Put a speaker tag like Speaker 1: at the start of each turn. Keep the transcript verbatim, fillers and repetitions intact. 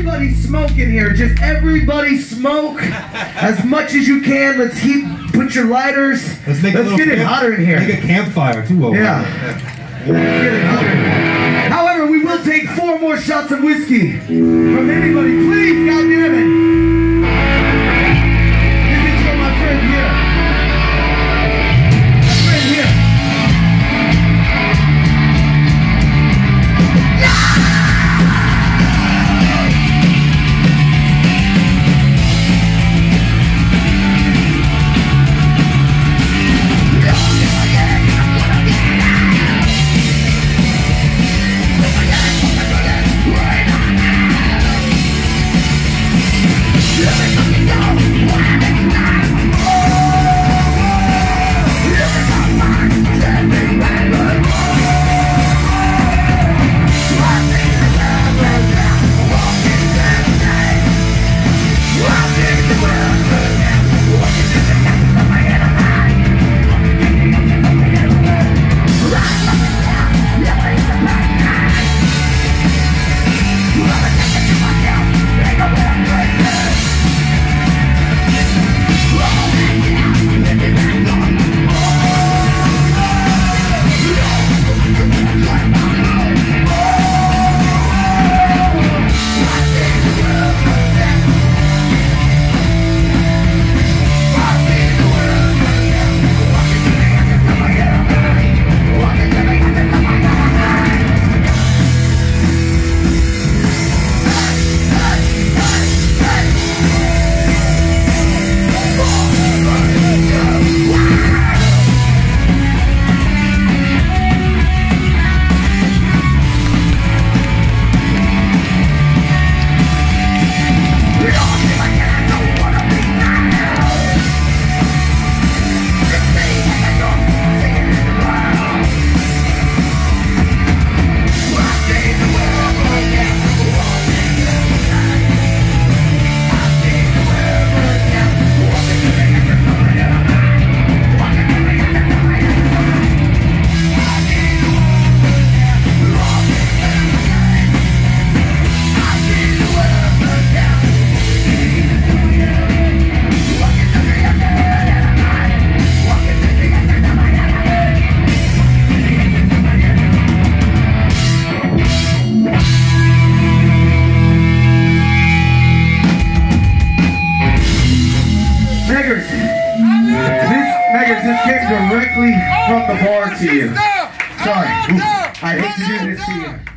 Speaker 1: everybody smoke in here. Just everybody smoke as much as you can. Let's keep, put your lighters.
Speaker 2: Let's, make
Speaker 1: Let's
Speaker 2: a
Speaker 1: get it hotter in here.
Speaker 2: Make a campfire too. Over
Speaker 1: yeah. Let's get it hotter. However, we will take four more shots of whiskey from anybody. Please, goddammit. This came directly from the bar to you. Sorry. I hate to do this to you.